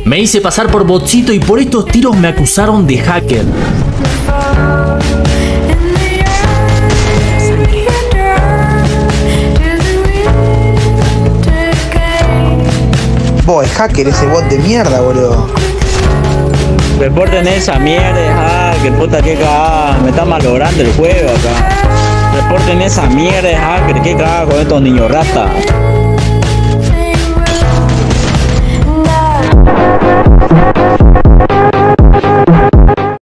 Me hice pasar por botcito y por estos tiros me acusaron de hacker. Vos, es hacker ese bot de mierda, boludo. Reporten esa mierda, hacker, puta que cagada, me está malogrando el juego acá. Reporten esa mierda, hacker, que cagada con estos niños ratas.